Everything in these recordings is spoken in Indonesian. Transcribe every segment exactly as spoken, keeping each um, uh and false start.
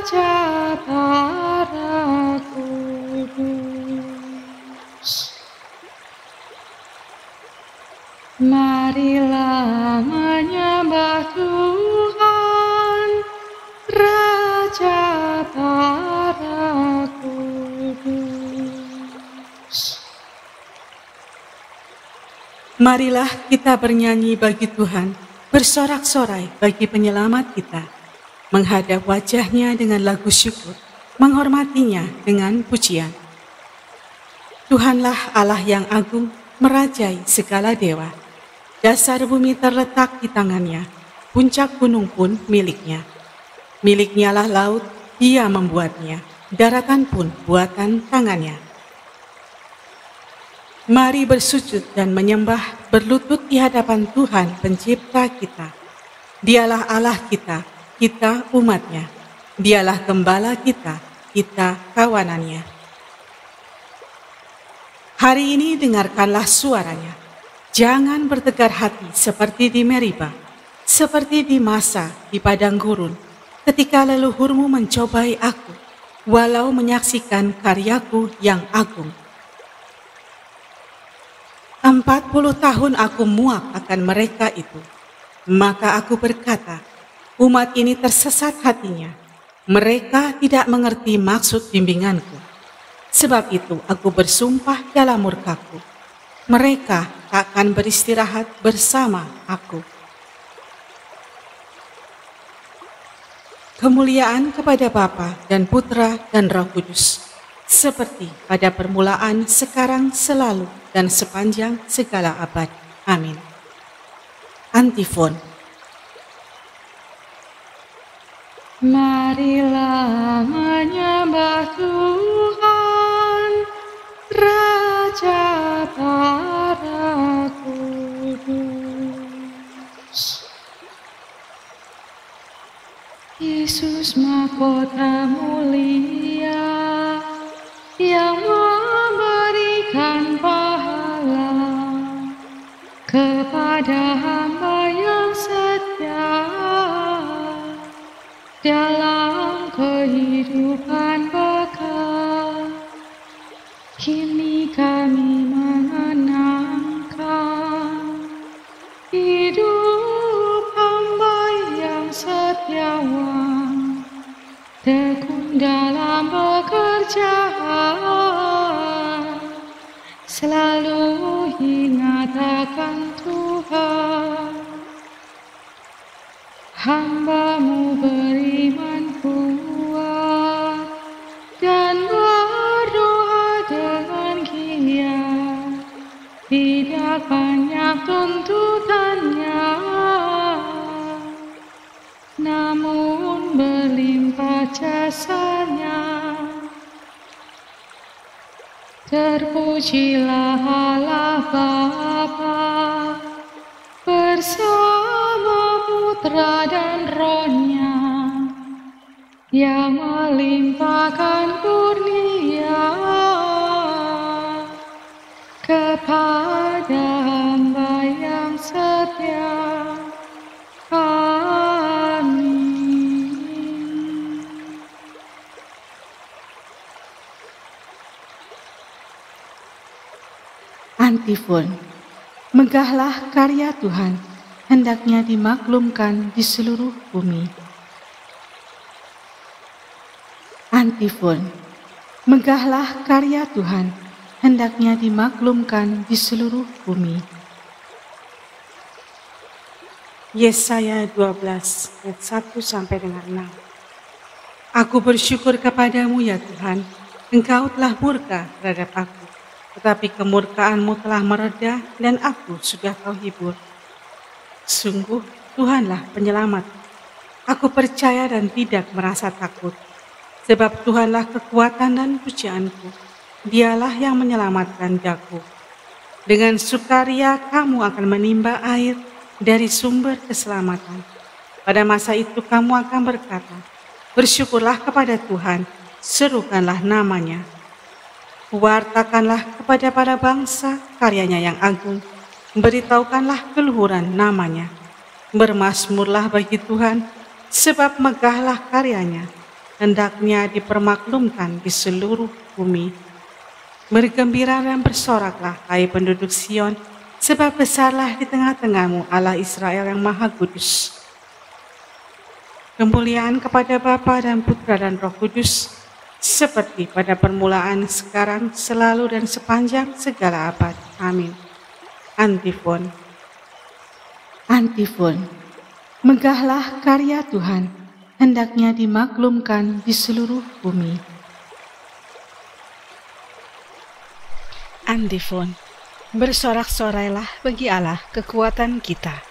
Raja para kudus. Marilah menyembah Tuhan, Raja para kudus. Marilah kita bernyanyi bagi Tuhan, bersorak-sorai bagi penyelamat kita, menghadap wajah-Nya dengan lagu syukur, menghormatinya dengan pujian. Tuhanlah Allah yang agung, merajai segala dewa. Dasar bumi terletak di tangan-Nya, puncak gunung pun milik-Nya. Milik-Nya lah laut, Dia membuatnya, daratan pun buatan tangan-Nya. Mari bersujud dan menyembah, berlutut di hadapan Tuhan pencipta kita. Dialah Allah kita, kita umat-Nya. Dialah gembala kita, kita kawanan-Nya. Hari ini dengarkanlah suara-Nya. Jangan bertegar hati seperti di Meriba, seperti di Masa di padang gurun, ketika leluhurmu mencobai aku, walau menyaksikan karyaku yang agung. Empat puluh tahun aku muak akan mereka itu. Maka aku berkata, umat ini tersesat hatinya. Mereka tidak mengerti maksud bimbinganku. Sebab itu aku bersumpah dalam murkaku. Mereka takkan beristirahat bersama aku. Kemuliaan kepada Bapa dan Putra dan Roh Kudus, seperti pada permulaan, sekarang, selalu, dan sepanjang segala abad. Amin. Antifon. Marilah menyembah Tuhan, Raja para kudus. Yesus mahkota mulia yang memberikan pahala kepada hamba yang setia dalam kehidupan bekal. Kini kami mengenangkan hidup hamba yang setiawan, tekun dalam pekerjaan, selalu ingat akan Tuhan. Hamba-Mu beriman kuat dan berdoa dengan giat, tidak banyak tuntutannya, namun berlimpah jasanya. Terpujilah Allah Bapa bersama Putra dan Roh-Nya, yang melimpahkan kurnia kepada hamba yang setia. Amin. Antifon. Megahlah karya Tuhan, hendaknya dimaklumkan di seluruh bumi. Antifon. Megahlah karya Tuhan, hendaknya dimaklumkan di seluruh bumi. Yesaya dua belas ayat satu sampai dengan enam. Aku bersyukur kepadamu ya Tuhan, Engkau telah murka terhadap aku, tetapi kemurkaan-Mu telah mereda dan aku sudah Kau hibur. Sungguh Tuhanlah penyelamat. Aku percaya dan tidak merasa takut, sebab Tuhanlah kekuatan dan pujianku. Dialah yang menyelamatkan daku. Dengan sukaria kamu akan menimba air dari sumber keselamatan. Pada masa itu kamu akan berkata, bersyukurlah kepada Tuhan, serukanlah namanya. Wartakanlah kepada para bangsa karyanya yang agung, beritahukanlah keluhuran namanya. Bermasmurlah bagi Tuhan, sebab megahlah karyanya, hendaknya dipermaklumkan di seluruh bumi. Bergembira dan bersoraklah, hai penduduk Sion, sebab besarlah di tengah-tengahmu Allah Israel yang Maha Kudus. Kemuliaan kepada Bapa dan Putra dan Roh Kudus, seperti pada permulaan, sekarang, selalu, dan sepanjang segala abad. Amin. Antifon. Antifon. Megahlah karya Tuhan, hendaknya dimaklumkan di seluruh bumi. Antifon. Bersorak-sorailah bagi Allah kekuatan kita.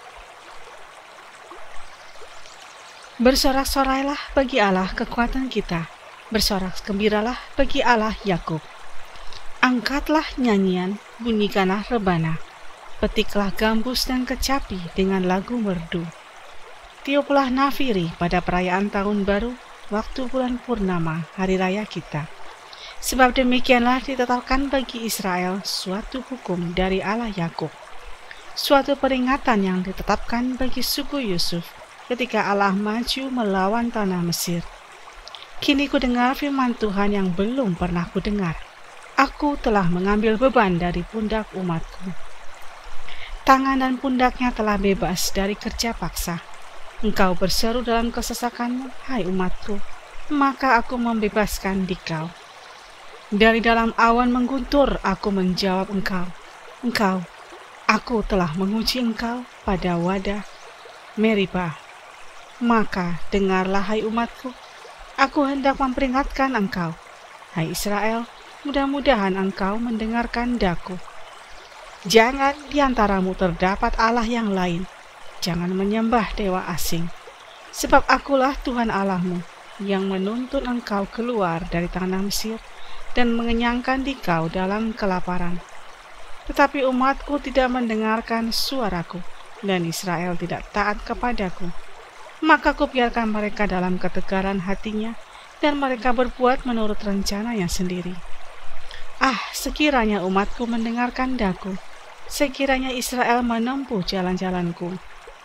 Bersorak-sorailah bagi Allah kekuatan kita. Bersorak gembiralah bagi Allah Yakub. Angkatlah nyanyian, bunyikanlah rebana. Petiklah gambus dan kecapi dengan lagu merdu. Tiuplah nafiri pada perayaan tahun baru, waktu bulan purnama, hari raya kita. Sebab demikianlah ditetapkan bagi Israel suatu hukum dari Allah Yakub, suatu peringatan yang ditetapkan bagi suku Yusuf ketika Allah maju melawan tanah Mesir. Kini ku dengar firman Tuhan yang belum pernah ku dengar. Aku telah mengambil beban dari pundak umatku. Tangan dan pundaknya telah bebas dari kerja paksa. Engkau berseru dalam kesesakanmu, hai umatku, maka aku membebaskan dikau. Dari dalam awan mengguntur aku menjawab engkau. Engkau, aku telah menguji engkau pada wadah Meribah. Maka dengarlah hai umatku, aku hendak memperingatkan engkau. Hai Israel, mudah-mudahan engkau mendengarkan daku. Jangan di antaramu terdapat Allah yang lain. Jangan menyembah dewa asing. Sebab akulah Tuhan Allahmu yang menuntun engkau keluar dari tanah Mesir dan mengenyangkan dikau dalam kelaparan. Tetapi umatku tidak mendengarkan suaraku, dan Israel tidak taat kepadaku. Maka kubiarkan mereka dalam ketegaran hatinya, dan mereka berbuat menurut rencananya sendiri. Ah, sekiranya umatku mendengarkan daku, sekiranya Israel menempuh jalan-jalanku,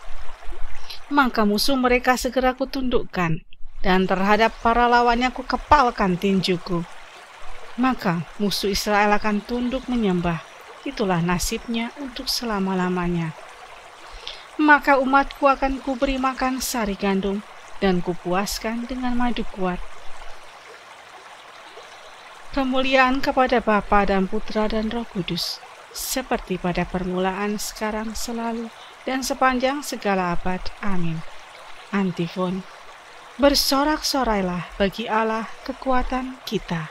maka musuh mereka segera kutundukkan, dan terhadap para lawannya kukepalkan tinjuku. Maka musuh Israel akan tunduk menyembah, itulah nasibnya untuk selama-lamanya. Maka umatku akan kuberi makan sari gandum, dan kupuaskan dengan madu kuat. Kemuliaan kepada Bapa dan Putra dan Roh Kudus, seperti pada permulaan, sekarang, selalu, dan sepanjang segala abad. Amin. Antifon. Bersorak-sorailah bagi Allah kekuatan kita.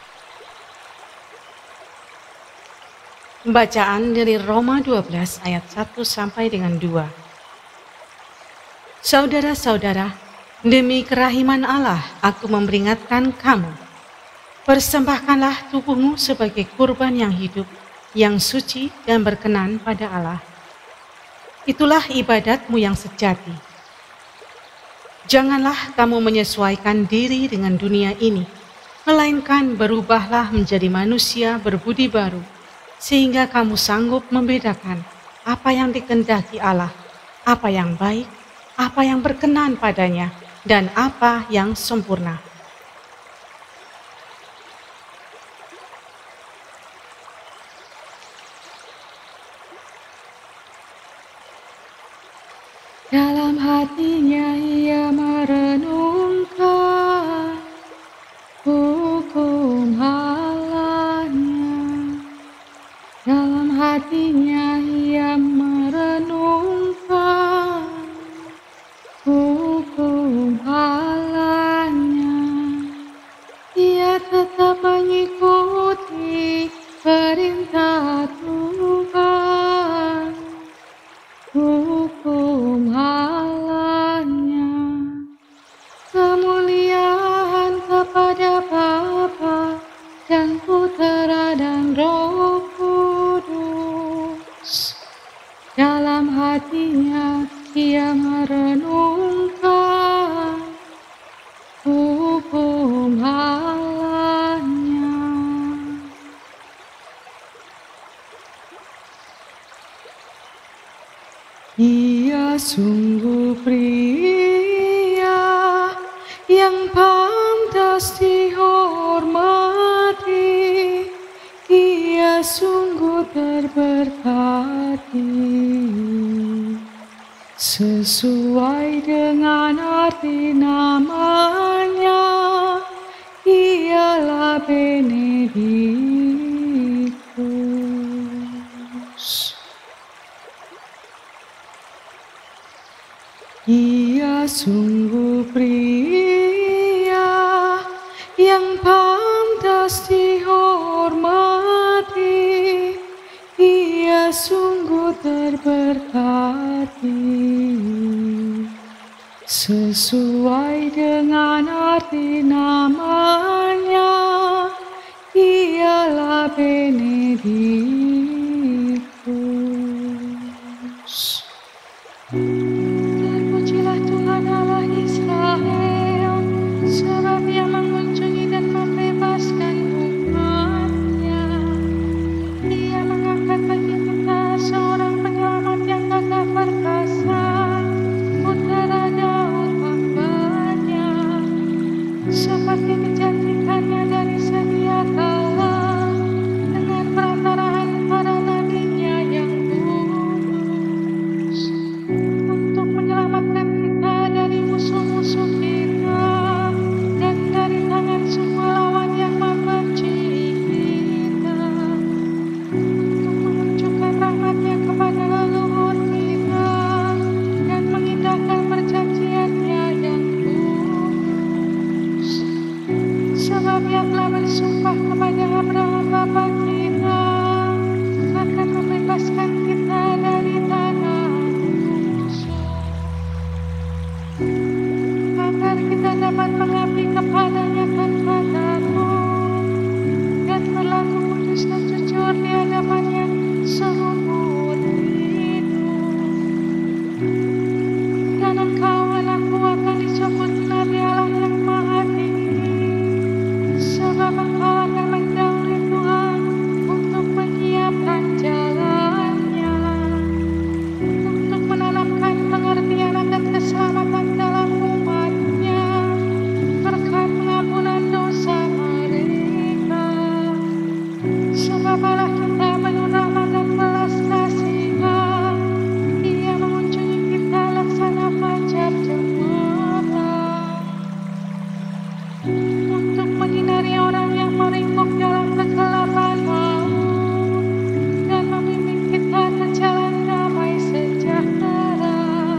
Bacaan dari Roma dua belas ayat satu sampai dengan dua. Saudara-saudara, demi kerahiman Allah aku memperingatkan kamu. Persembahkanlah tubuhmu sebagai kurban yang hidup, yang suci dan berkenan pada Allah. Itulah ibadatmu yang sejati. Janganlah kamu menyesuaikan diri dengan dunia ini, melainkan berubahlah menjadi manusia berbudi baru, sehingga kamu sanggup membedakan apa yang dikehendaki Allah, apa yang baik, apa yang berkenan padanya, dan apa yang sempurna. Dalam hatinya ia merenungkan hukum Allahnya. Dalam hatinya ia merenungkan hukum Allahnya. Ia tetap mengikuti perintah Tuhan. Hukum Allahnya. Kemuliaan kepada Bapa dan Putra dan Roh Kudus. Dalam hatinya ia merenungkan hukum Allahnya. Ia sungguh pria yang pandai pantas dihormati, Ia sungguh terberkati. Sesuai dengan arti namanya, Ialah Benedictus. Ia sungguh pria yang pantas dihormati, Ia sungguh terberkati. Sesuai dengan arti namanya, Ialah Benedictus. Terpujilah Tuhan Allah Israel, sebab Ia mengunjungi dan membebaskan umat-Nya. Ia mengangkat bagi kita seorang penyelamat yang gagah perkasa, Putra Daud hamba-Nya. Seperti dijanjikannya dari sedia kala, dengan perantaraan para nabi-Nya yang kudus, untuk menyelamatkan kita dari musuh-musuh kita dan dari tangan semua lawan yang membenci kita, untuk menunjukkan rahmat-Nya kepada leluhur kita dan mengindahkan perjanjian-Nya yang kudus. Sebab Ia telah bersumpah kepada Abraham bapa kita akan membebaskan kita dari tanah musuh, agar kita dapat mengabdi kepada-Nya tanpa takut dan berlaku kudus dan jujur di hadapan-Nya seumur hidup. Dan engkau, anakku, akan disebut Nabi Allah yang Maha Tinggi, sebab engkau akan mendahului Tuhan untuk menyiapkan jalan-Nya, untuk menanamkan pengertian akan keselamatan dalam umat-Nya berkat pengampunan dosa mereka. Sebab Allah kita penuh rahmat dan belas kasihan, Ia mengunjungi kita laksana fajar cemerlang, untuk menyinari orang yang meringkuk dalam kegelapan maut dan memimpin kita ke jalan damai sejahtera.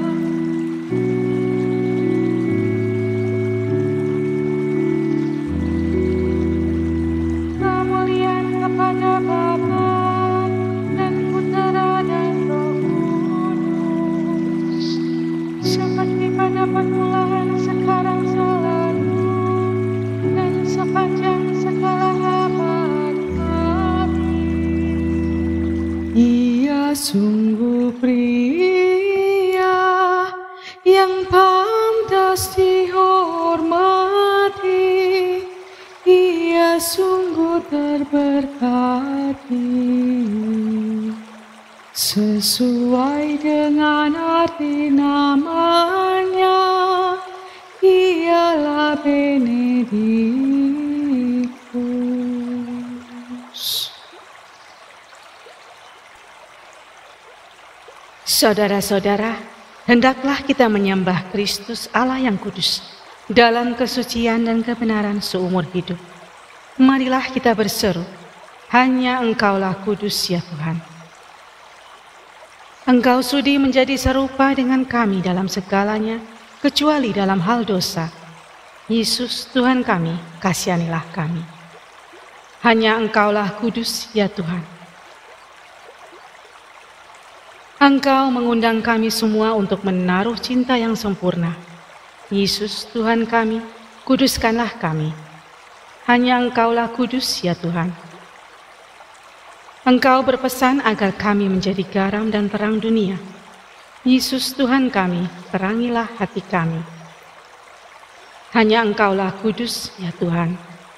Kemuliaan kepada Bapa dan Putera dan Roh Kudus, seperti pada permulaan, sekarang, selalu, dan sepanjang segala abad. Amin. Ia sungguh pria yang pantas dihormati, Ia sungguh terberkati. Sesuai dengan arti namanya, Ialah Benedictus. Saudara-saudara, hendaklah kita menyembah Kristus Allah yang kudus dalam kesucian dan kebenaran seumur hidup. Marilah kita berseru, hanya Engkaulah kudus ya Tuhan. Engkau sudi menjadi serupa dengan kami dalam segalanya, kecuali dalam hal dosa. Yesus Tuhan kami, kasihanilah kami. Hanya Engkaulah kudus ya Tuhan. Engkau mengundang kami semua untuk menaruh cinta yang sempurna. Yesus Tuhan kami, kuduskanlah kami. Hanya Engkaulah kudus ya Tuhan. Engkau berpesan agar kami menjadi garam dan terang dunia. Yesus Tuhan kami, terangilah hati kami. Hanya Engkaulah kudus ya Tuhan.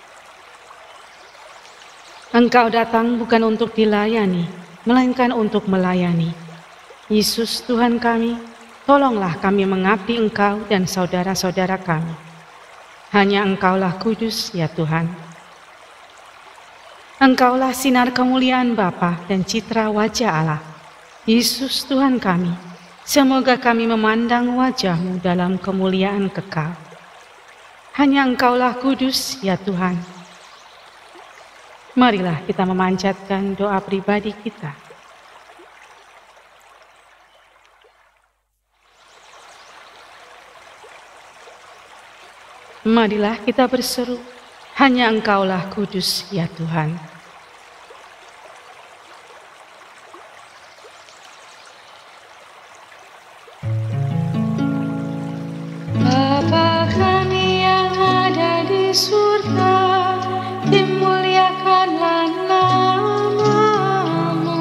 Engkau datang bukan untuk dilayani, melainkan untuk melayani. Yesus Tuhan kami, tolonglah kami mengabdi Engkau dan saudara-saudara kami. Hanya Engkaulah kudus ya Tuhan. Engkaulah sinar kemuliaan Bapa dan citra wajah Allah. Yesus Tuhan kami, semoga kami memandang wajah-Mu dalam kemuliaan kekal. Hanya Engkaulah kudus ya Tuhan. Marilah kita memanjatkan doa pribadi kita. Marilah kita berseru, hanya Engkaulah kudus ya Tuhan. Bapa kami yang ada di surga, dimuliakanlah nama-Mu.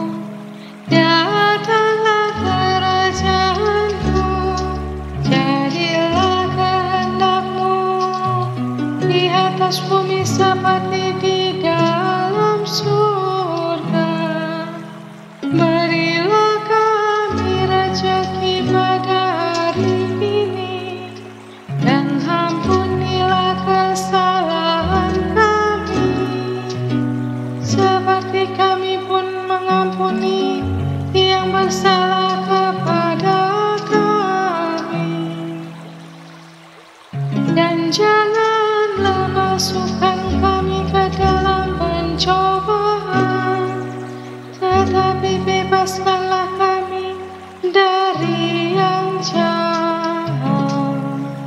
Datanglah kerajaan-Mu, jadilah kehendak-Mu di atas bumi seperti di dalam surga. Berilah kami rezeki pada hari ini, dan ampunilah kesalahan kami, seperti kami pun mengampuni yang bersalah kepada kami. Dan janganlah masukkan kami ke dalam pencobaan, tetapi bebaskanlah kami dari yang jahat.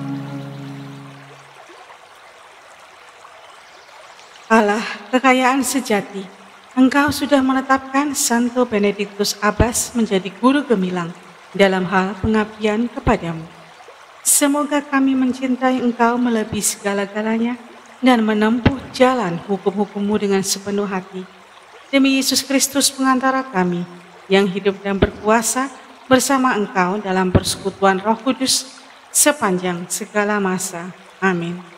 Allah, kekayaan sejati, Engkau sudah menetapkan Santo Benediktus Abbas menjadi guru gemilang dalam hal pengabdian kepadamu. Semoga kami mencintai Engkau melebihi segala-galanya dan menempuh jalan hukum-hukum-Mu dengan sepenuh hati. Demi Yesus Kristus pengantara kami, yang hidup dan berkuasa bersama Engkau dalam persekutuan Roh Kudus sepanjang segala masa. Amin.